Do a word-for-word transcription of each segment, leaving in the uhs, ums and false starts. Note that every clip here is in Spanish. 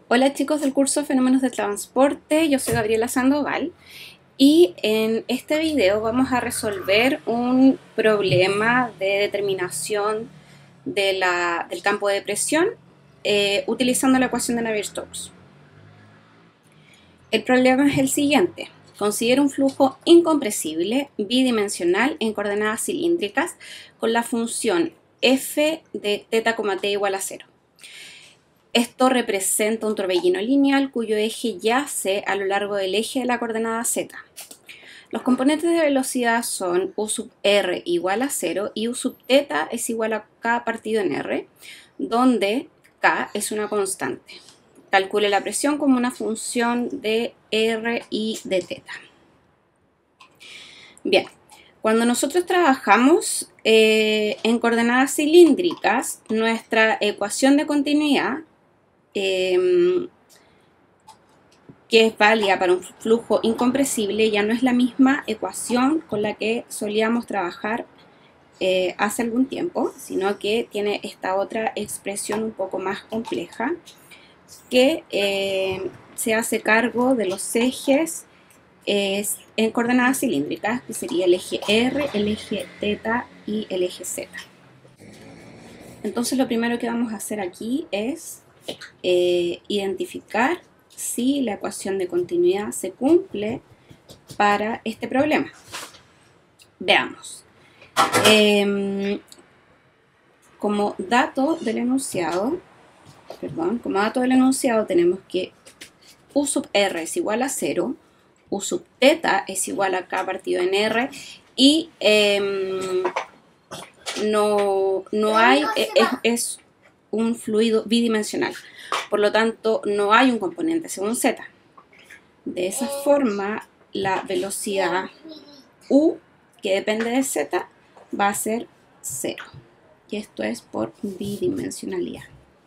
Hola chicos del curso Fenómenos del Transporte, yo soy Gabriela Sandoval y en este video vamos a resolver un problema de determinación de la, del campo de presión eh, utilizando la ecuación de Navier-Stokes. El problema es el siguiente. Considera un flujo incompresible bidimensional en coordenadas cilíndricas con la función f de θ, t igual a cero. Esto representa un torbellino lineal cuyo eje yace a lo largo del eje de la coordenada z. Los componentes de velocidad son u sub r igual a cero y u sub θ es igual a k partido en r, donde k es una constante. Calcule la presión como una función de r y de θ. Bien, cuando nosotros trabajamos eh, en coordenadas cilíndricas, nuestra ecuación de continuidad Eh, que es válida para un flujo incompresible, ya no es la misma ecuación con la que solíamos trabajar eh, hace algún tiempo, sino que tiene esta otra expresión un poco más compleja que eh, se hace cargo de los ejes eh, en coordenadas cilíndricas, que sería el eje R, el eje θ y el eje Z. Entonces lo primero que vamos a hacer aquí es Eh, identificar si la ecuación de continuidad se cumple para este problema. Veamos. Eh, como dato del enunciado, perdón, como dato del enunciado tenemos que u sub r es igual a cero, u sub θ es igual a k partido en r y eh, no, no hay, es, es un fluido bidimensional, por lo tanto no hay un componente según z. De esa forma la velocidad u, que depende de z, va a ser cero, y esto es por bidimensionalidad.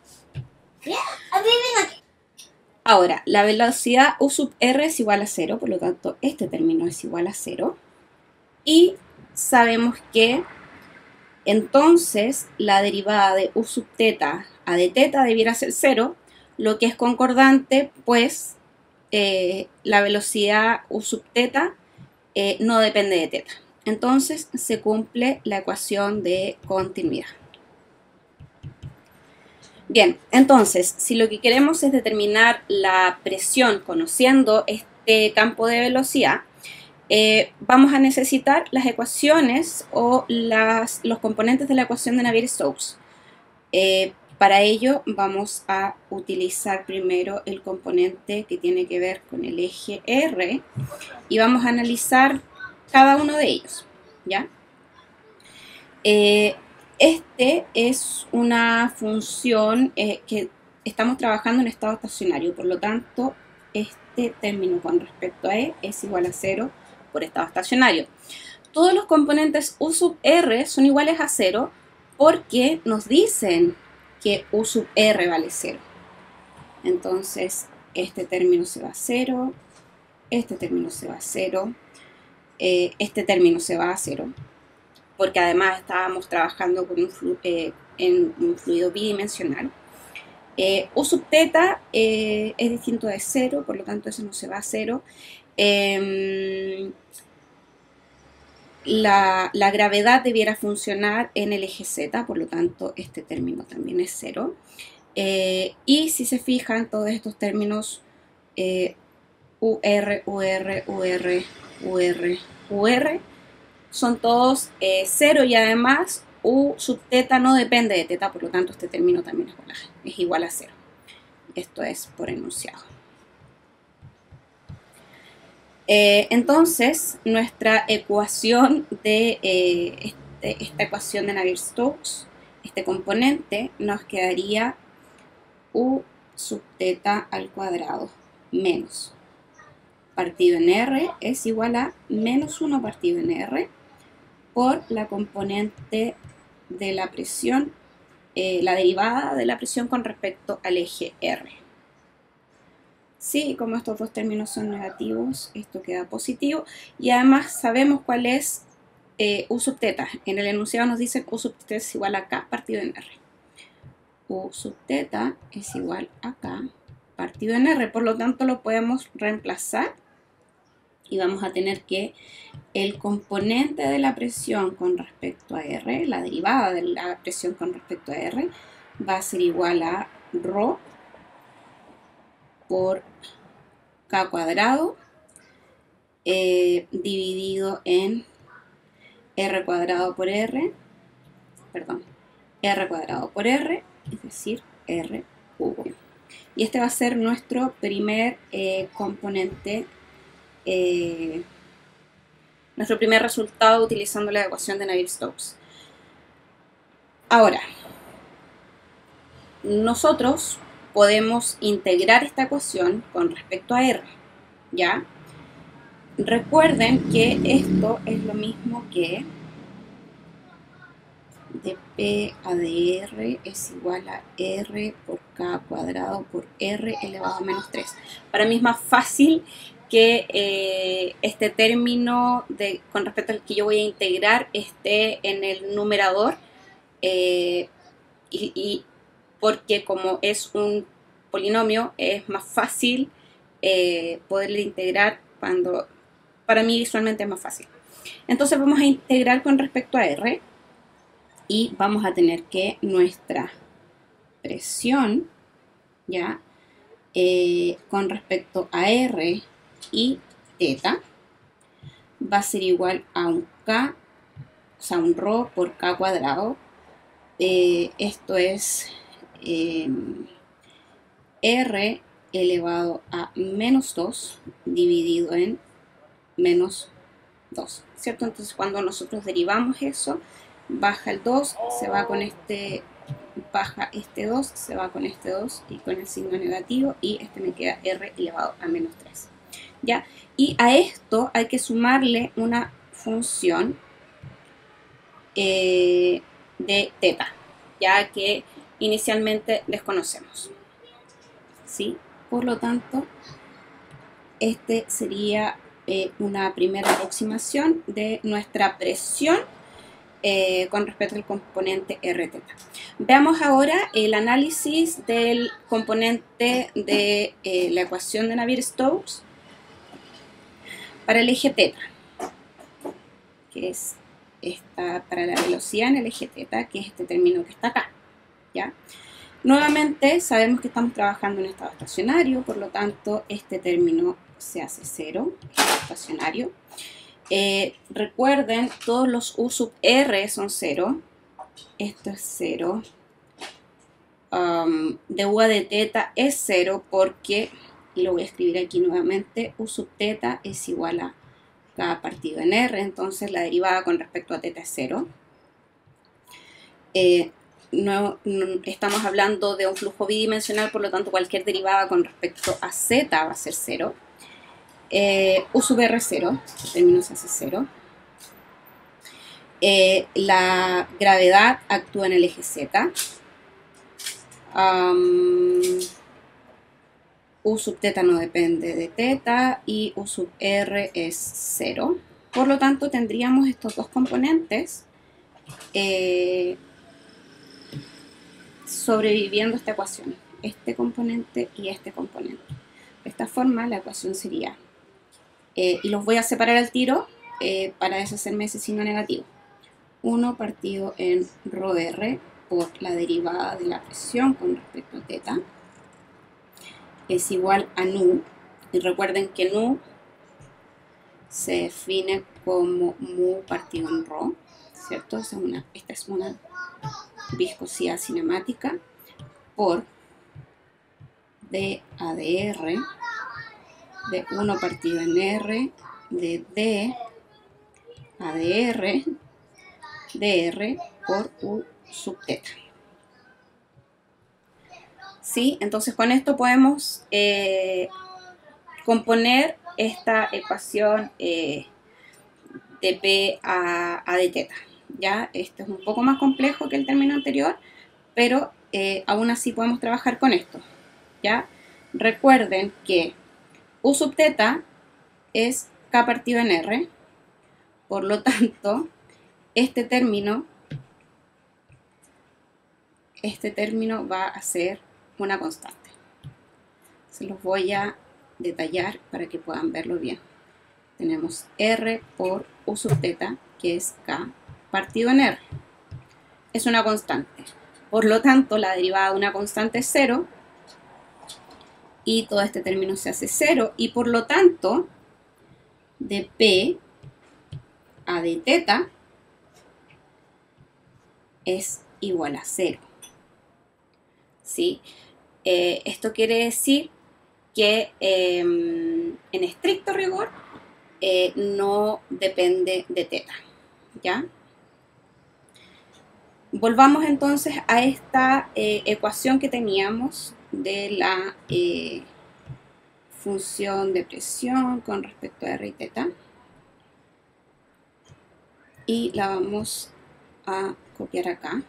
Ahora, la velocidad u sub r es igual a cero, por lo tanto este término es igual a cero, y sabemos que entonces la derivada de u sub θ a de θ debiera ser cero, lo que es concordante, pues eh, la velocidad u sub θ eh, no depende de θ. Entonces se cumple la ecuación de continuidad. Bien, entonces, si lo que queremos es determinar la presión conociendo este campo de velocidad, Eh, vamos a necesitar las ecuaciones o las, los componentes de la ecuación de Navier-Stokes. Eh, para ello vamos a utilizar primero el componente que tiene que ver con el eje R y vamos a analizar cada uno de ellos, ¿ya? Eh, este es una función eh, que estamos trabajando en estado estacionario, por lo tanto este término con respecto a E es igual a cero por estado estacionario. Todos los componentes u sub r son iguales a cero porque nos dicen que u sub r vale cero. Entonces este término se va a cero, este término se va a cero, eh, este término se va a cero, porque además estábamos trabajando con un flu eh, en un fluido bidimensional. Eh, u sub θ eh, es distinto de cero, por lo tanto eso no se va a cero. Eh, la, la gravedad debiera funcionar en el eje Z, por lo tanto este término también es cero. Eh, y si se fijan, todos estos términos eh, U R, U R, U R, U R, U R son todos eh, cero, y además U sub θ no depende de θ, por lo tanto este término también es igual a, es igual a cero. Esto es por enunciado. Eh, entonces, nuestra ecuación de eh, este, esta ecuación de Navier-Stokes, este componente, nos quedaría u sub θ al cuadrado menos partido en r es igual a menos uno partido en r por la componente de la presión, eh, la derivada de la presión con respecto al eje R. Sí, como estos dos términos son negativos, esto queda positivo, y además sabemos cuál es eh, u sub θ. En el enunciado nos dicen u sub θ es igual a k partido en r. U sub θ es igual a k partido en R, por lo tanto lo podemos reemplazar y vamos a tener que el componente de la presión con respecto a R, la derivada de la presión con respecto a R, va a ser igual a ρ por K cuadrado eh, dividido en R cuadrado por R, perdón, R cuadrado por R, es decir, R cubo. Y este va a ser nuestro primer eh, componente, eh, nuestro primer resultado utilizando la ecuación de Navier-Stokes. Ahora, nosotros podemos integrar esta ecuación con respecto a R, ¿ya? Recuerden que esto es lo mismo que dp a dr es igual a R por K cuadrado por R elevado a menos tres. Para mí es más fácil que eh, este término de, con respecto al que yo voy a integrar esté en el numerador eh, y, y porque como es un polinomio es más fácil eh, poderle integrar cuando, para mí visualmente es más fácil. Entonces vamos a integrar con respecto a R y vamos a tener que nuestra presión, ya, eh, con respecto a R y teta va a ser igual a un K, o sea, un ρ por K cuadrado. Eh, esto es eh, R elevado a menos dos dividido en menos dos, ¿cierto? Entonces cuando nosotros derivamos eso, baja el dos, se va con este, baja este dos, se va con este dos y con el signo negativo y este me queda R elevado a menos tres, ¿ya? Y a esto hay que sumarle una función eh, de teta, ya que inicialmente desconocemos, ¿sí? Por lo tanto, este sería eh, una primera aproximación de nuestra presión eh, con respecto al componente R teta. Veamos ahora el análisis del componente de eh, la ecuación de Navier-Stokes para el eje teta, que es esta, para la velocidad en el eje teta, que es este término que está acá, ¿ya? Nuevamente sabemos que estamos trabajando en estado estacionario, por lo tanto este término se hace cero, estacionario. Eh, recuerden, todos los U sub R son cero, esto es cero, um, du de teta es cero porque, y lo voy a escribir aquí nuevamente, U sub teta es igual a K partido en R, entonces la derivada con respecto a teta es cero. Eh, No, no, estamos hablando de un flujo bidimensional, por lo tanto cualquier derivada con respecto a z va a ser cero. Eh, U sub R es cero, el término se hace cero. Eh, la gravedad actúa en el eje Z. Um, U sub teta no depende de teta y U sub R es cero. Por lo tanto tendríamos estos dos componentes eh, sobreviviendo esta ecuación, este componente y este componente. De esta forma la ecuación sería, eh, y los voy a separar al tiro eh, para deshacerme ese signo negativo, uno partido en ρr por la derivada de la presión con respecto a teta es igual a nu, y recuerden que nu se define como mu partido en ρ, ¿cierto? Esta es una, esta es una viscosidad cinemática por d a dr de uno partido en r de d a dr dr por u sub teta. ¿Sí? Entonces con esto podemos eh, componer esta ecuación eh, de P a, a de teta. ¿Ya? Esto es un poco más complejo que el término anterior, pero eh, aún así podemos trabajar con esto, ¿ya? Recuerden que U sub teta es K partido en R, por lo tanto, este término, este término va a ser una constante. Se los voy a detallar para que puedan verlo bien. Tenemos R por U sub teta, que es K, partido en R. Es una constante. Por lo tanto, la derivada de una constante es cero. Y todo este término se hace cero. Y por lo tanto, de P a de teta es igual a cero. ¿Sí? Eh, esto quiere decir que eh, en estricto rigor eh, no depende de teta, ¿ya? Volvamos entonces a esta eh, ecuación que teníamos de la eh, función de presión con respecto a R y teta, y la vamos a copiar acá,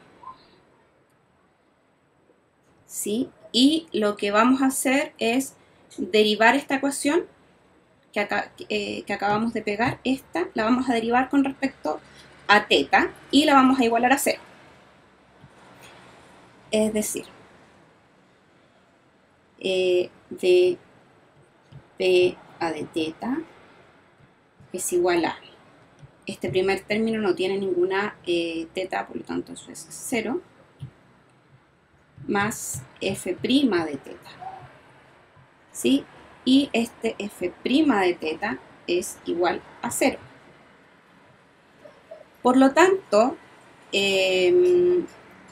¿sí? Y lo que vamos a hacer es derivar esta ecuación que, acá, eh, que acabamos de pegar, esta la vamos a derivar con respecto a teta y la vamos a igualar a cero. Es decir, eh, de P a de teta es igual a, este primer término no tiene ninguna eh, teta, por lo tanto eso es cero, más F' de teta, ¿sí? Y este F' de teta es igual a cero. Por lo tanto, eh,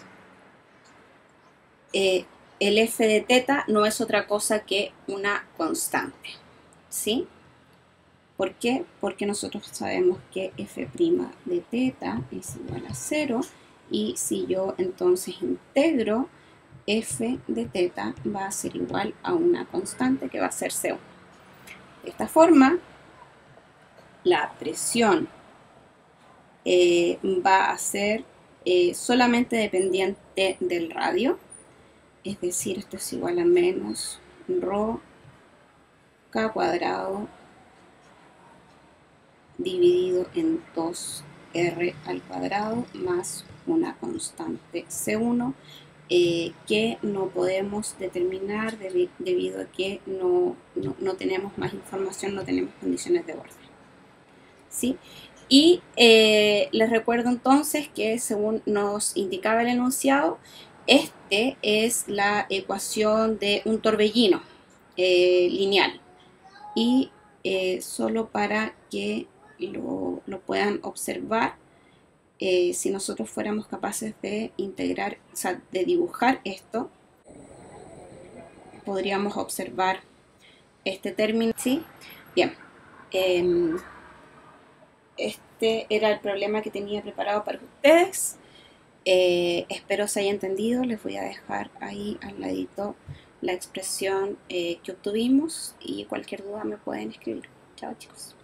eh, el F de teta no es otra cosa que una constante, ¿sí? ¿Por qué? Porque nosotros sabemos que F' de teta es igual a cero, y si yo entonces integro, F de teta va a ser igual a una constante que va a ser C uno. De esta forma, la presión eh, va a ser eh, solamente dependiente del radio, es decir, esto es igual a menos rho K cuadrado dividido en dos R al cuadrado más una constante C uno, eh, que no podemos determinar debi debido a que no, no, no tenemos más información, no tenemos condiciones de orden, ¿sí? Y eh, les recuerdo entonces que según nos indicaba el enunciado, este es la ecuación de un torbellino eh, lineal, y eh, solo para que lo, lo puedan observar, eh, si nosotros fuéramos capaces de integrar, o sea, de dibujar esto, podríamos observar este término, ¿sí? Bien, eh, este era el problema que tenía preparado para ustedes. Eh, espero se haya entendido. Les voy a dejar ahí al ladito la expresión eh, que obtuvimos, y cualquier duda me pueden escribir. Chao, chicos.